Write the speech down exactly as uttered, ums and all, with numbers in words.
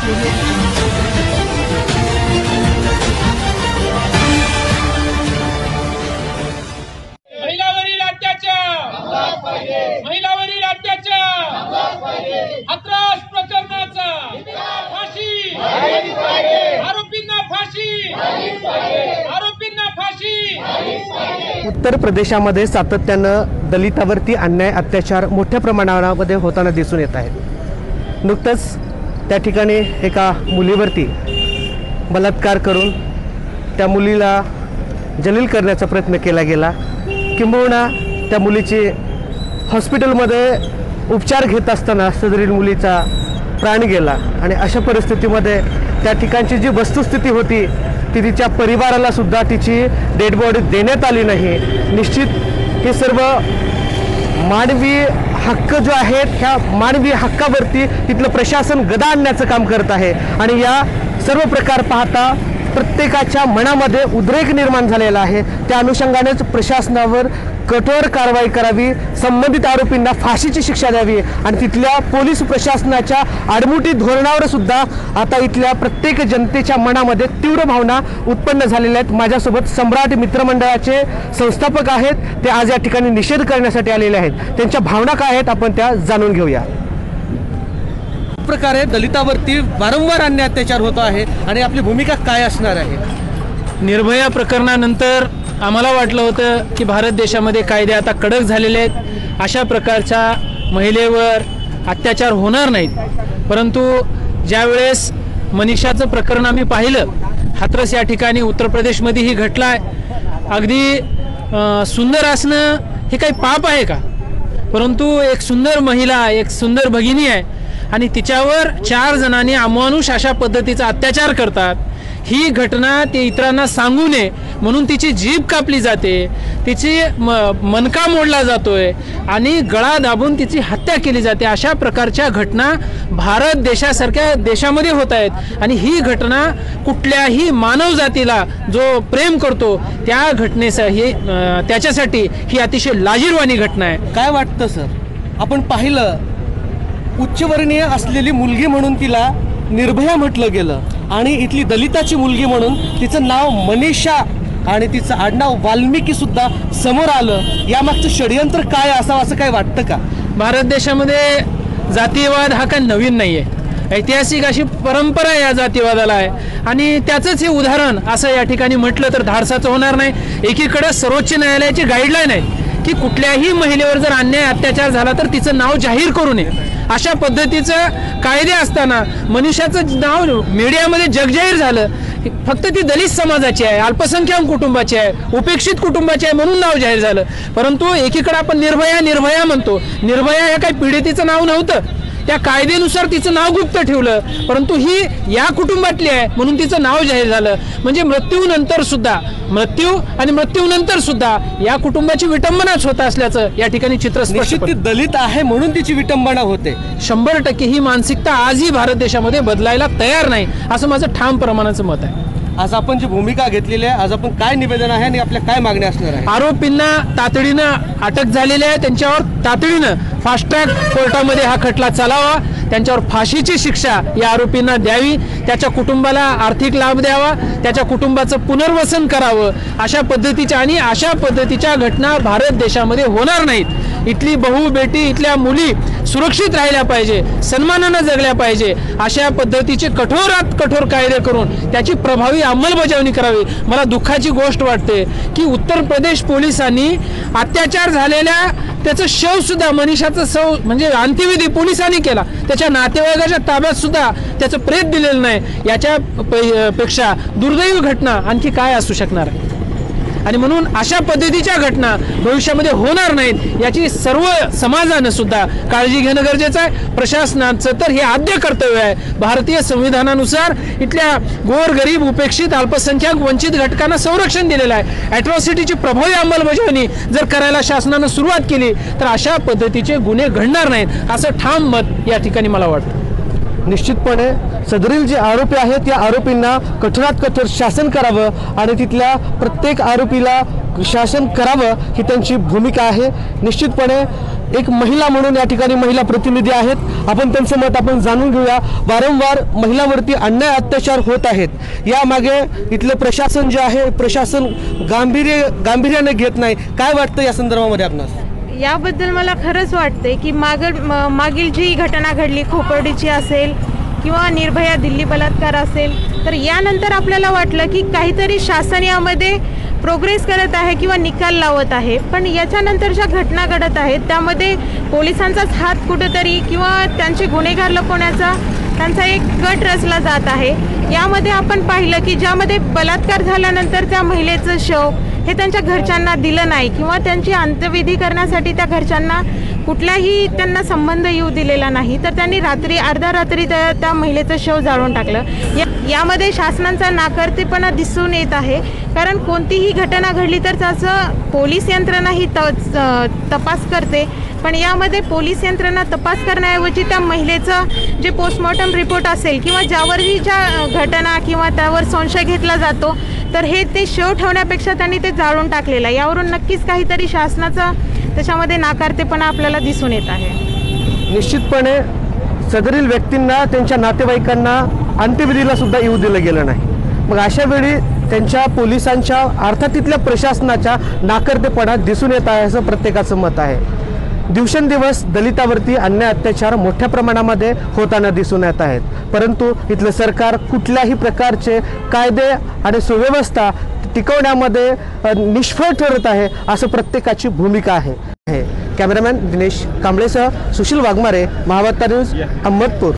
महिलावरील अत्याचार महिलावरील अत्याचार हाथरस प्रकरणाचा फाशी आरोपींना फाशी आरोपींना फाशी। उत्तर प्रदेशामध्ये सातत्यानं दलितावरती अन्याय अत्याचार मोठ्या प्रमाणामध्ये होताना दिसून येत आहेत। नुकतंच त्या ठिकाणी एका मुलीवरती बलात्कार करून त्या मुलीला जलील करण्याचा प्रयत्न केला गेला, किंबहुना त्या मुलीची हॉस्पिटलमध्ये उपचार घेत असताना सदरील मुलीचा प्राण गेला। आणि अशा परिस्थितीमध्ये त्या ठिकाणची जी वस्तुस्थिती होती ती तिच्या परिवाराला सुद्धा तिची डेड बॉडी देण्यात आली नाही। निश्चित हे सर्व मानवी हक्क जो आहेत ह्या मानवी हक्कावरती तिथलं प्रशासन गदा आणण्याचं काम करत आहे। आणि या सर्व प्रकार पाहता प्रत्येकाच्या मनामध्ये उद्रेक निर्माण झालेला आहे। त्या अनुषंगानेच प्रशासनावर कठोर कारवाई करावी, संबंधित आरोपींना फाशीची शिक्षा द्यावी आणि तिथल्या पोलीस प्रशासनाच्या आडमुठी धोरणावर सुद्धा आता इथल्या प्रत्येक जनतेच्या मनामध्ये तीव्र भावना उत्पन्न झालेल्या आहेत। माझ्यासोबत सम्राट मित्रमंडळाचे संस्थापक आहेत, ते आज या ठिकाणी निषेध करण्यासाठी आलेले आहेत। त्यांच्या भावना काय आहेत आपण त्या जाणून घेऊया। प्रकारे दलितावरती वारंवार अन्याय अत्याचार होतो आहे आणि आपली भूमिका काय असणार आहे? निर्भया प्रकरणानंतर आम्हाला वाटलं होतं की भारत देशामध्ये कायदे आता कडक झालेले आहेत, अशा प्रकारच्या महिलेवर अत्याचार होणार नाहीत। परंतु ज्यावेळेस मनीषाचं प्रकरण आम्ही पाहिलं, हाथरस या ठिकाणी उत्तर प्रदेशमध्येही घटलं आहे। अगदी सुंदर असणं हे काही पाप आहे का? परंतु एक सुंदर महिला, एक सुंदर भगिनी आहे आणि तिच्यावर चार जणांनी अमानुष अशा पद्धतीचा अत्याचार करतात। ही घटना ते इतरांना सांगू नये म्हणून तिची जीभ कापली जाते, तिची म मनका मोडला जातोय आणि गळा दाबून तिची हत्या केली जाते। अशा प्रकारच्या घटना भारत देशासारख्या देशामध्ये होत आहेत आणि ही घटना कुठल्याही मानव जातीला जो प्रेम करतो त्या घटनेसाठी त्याच्यासाठी ही अतिशय लाजिरवाणी घटना आहे। काय वाटतं सर? आपण पाहिलं उच्चवर्णीय असलेली मुलगी म्हणून तिला निर्भया म्हटलं गेलं आणि इथली दलिताची मुलगी म्हणून तिचं नाव मनीषा आणि तिचं आडनाव वाल्मिकी सुद्धा समोर आलं। यामागचं षडयंत्र काय असावं असं काय वाटतं का? भारत देशामध्ये जातीयवाद हा काही नवीन नाही आहे, ऐतिहासिक अशी परंपरा या जातीवादाला आहे आणि त्याचंच हे उदाहरण असं या ठिकाणी म्हटलं तर धाडसाचं होणार नाही। एकीकडे सर्वोच्च न्यायालयाची गाईडलाईन आहे की कुठल्याही महिलेवर जर अन्याय अत्याचार झाला तर तिचं नाव जाहीर करू नये। अशा पद्धतीचं कायदे असताना मनीषाचं नाव मीडियामध्ये जगजाहीर झालं। फक्त ती दलित समाजाची आहे, अल्पसंख्याक कुटुंबाची आहे, उपेक्षित कुटुंबाची आहे म्हणून नाव जाहीर झालं। परंतु एकीकडे आपण निर्भया निर्भया म्हणतो, निर्भया हे काही पीडितेचं नाव नव्हतं, त्या कायद्यानुसार तिचं नाव गुप्त ठेवलं, परंतु ही या कुटुंबातली आहे म्हणून तिचं नाव जाहीर झालं। म्हणजे मृत्यूनंतर सुद्धा मृत्यू आणि मृत्यूनंतर सुद्धा या कुटुंबाची विटंबनाच होत असल्याचं या ठिकाणी चित्र स्पष्ट। ती दलित आहे म्हणून तिची विटंबना होते। शंभर टक्के ही मानसिकता आजही भारत देशामध्ये बदलायला तयार नाही असं माझं ठाम प्रमाणाचं मत आहे। आज आपण जी भूमिका घेतलेली आहे, आज आपण काय निवेदन आहे आणि आपल्या काय मागण्या असणार आहे? आरोपींना तातडीनं अटक झालेली आहे, त्यांच्यावर तातडीनं फास्ट ट्रॅक कोर्टामध्ये हा खटला चालावा, त्यांच्यावर फाशीची शिक्षा या आरोपींना द्यावी, त्याच्या कुटुंबाला आर्थिक लाभ द्यावा, त्याच्या कुटुंबाचं पुनर्वसन करावं। अशा पद्धतीच्या आणि अशा पद्धतीच्या घटना भारत देशामध्ये होणार नाहीत। इथली बहु बेटी, इथल्या मुली सुरक्षित राहिल्या पाहिजे, सन्मानानं जगल्या पाहिजे। अशा पद्धतीचे कठोरात कठोर कायदे करून त्याची प्रभावी अंमलबजावणी करावी। मला दुःखाची गोष्ट वाटते की उत्तर प्रदेश पोलिसांनी अत्याचार झालेल्या त्याचं शव सुद्धा, मनीषाचं शव म्हणजे अंत्यविधी पोलिसांनी केला, त्याच्या नातेवाईकाच्या ताब्यात सुद्धा त्याचं प्रेत दिलेलं नाही। याच्या पेक्षा दुर्दैवी घटना आणखी काय असू शकणार आहे? आणि म्हणून अशा पद्धतीच्या घटना भविष्यामध्ये होणार नाहीत याची सर्व समाजानं सुद्धा काळजी घेणं गरजेचं आहे। प्रशासनाचं तर हे आद्य कर्तव्य आहे। भारतीय संविधानानुसार इथल्या गोरगरीब, उपेक्षित, अल्पसंख्याक, वंचित घटकांना संरक्षण दिलेलं आहे। ॲट्रॉसिटीची प्रभावी अंमलबजावणी जर करायला शासनानं सुरुवात केली तर अशा पद्धतीचे गुन्हे घडणार नाहीत असं ठाम मत या ठिकाणी मला वाटतं। निश्चितपणे सदरील जे आरोपी आहेत या आरोपींना कठोरात कठोर शासन करावं आणि तिथल्या प्रत्येक आरोपीला शासन करावं ही त्यांची भूमिका आहे। निश्चितपणे एक महिला म्हणून या ठिकाणी महिला प्रतिनिधी आहेत, आपण त्यांचं मत आपण जाणून घेऊया. वारंवार महिलांवरती अन्याय अत्याचार होत आहेत, यामागे इथलं प्रशासन जे आहे प्रशासन गांभीर्य गांभीर्याने घेत नाही. काय वाटतं या संदर्भामध्ये आपणास? याबद्दल मला खरंच वाटते की मागल म- मागील जी घटना घडली खोपडीची असेल किंवा निर्भया दिल्ली बलात्कार असेल, तर यानंतर आपल्याला वाटलं की काहीतरी शासन यामध्ये प्रोग्रेस करत आहे किंवा निकाल लावत आहे. पण याच्यानंतर ज्या घटना घडत आहेत त्यामध्ये पोलिसांचाच हात कुठेतरी किंवा त्यांचे गुन्हेगार लपवण्याचा त्यांचा एक कट रचला जात आहे. यामध्ये आपण पाहिलं की ज्यामध्ये बलात्कार झाल्यानंतर त्या महिलेचं शव हे त्यांच्या घरच्यांना दिलं नाही किंवा त्यांची अंत्यविधी करण्यासाठी त्या घरच्यांना कुठलाही त्यांना संबंध येऊ दिलेला नाही, तर त्यांनी रात्री अर्ध्या रात्री त्या त्या महिलेचं शव जाळून टाकलं. या यामध्ये शासनाचा नाकारतेपणा दिसून येत आहे, कारण कोणतीही घटना घडली तर त्याचं पोलीस यंत्रणा ही त तपास करते, पण यामध्ये पोलीस यंत्रणा तपास करण्याऐवजी त्या महिलेचं जे पोस्टमॉर्टम रिपोर्ट असेल किंवा ज्यावरही ज्या घटना किंवा त्यावर संशय घेतला जातो, तर हे ते शव ठेवण्यापेक्षा त्यांनी ते जाळून टाकलेलं आहे. यावरून नक्कीच काहीतरी शासनाचा त्याच्यामध्ये नाकारतेपणा आपल्याला दिसून येत आहे. निश्चितपणे सदरील व्यक्तींना त्यांच्या नातेवाईकांना अंत्यविधीला सुद्धा येऊ दिलं गेलं नाही. मग अशा वेळी त्यांच्या पोलिसांच्या अर्थात तिथल्या प्रशासनाच्या नाकर्तेपणा दिसून येत आहे असं प्रत्येकाचं मत आहे. दिवसेंदिवस दलितावरती अन्याय अत्याचार मोठ्या प्रमाणामध्ये होताना दिसून येत आहेत, परंतु इथलं सरकार कुठल्याही प्रकारचे कायदे आणि सुव्यवस्था टिकवण्यामध्ये निष्फळ ठरत आहे असं प्रत्येकाची भूमिका आहे. कॅमेरामॅन दिनेश कांबळेसह सुशील वाघमारे, महावार्ता न्यूज, अहमदपूर.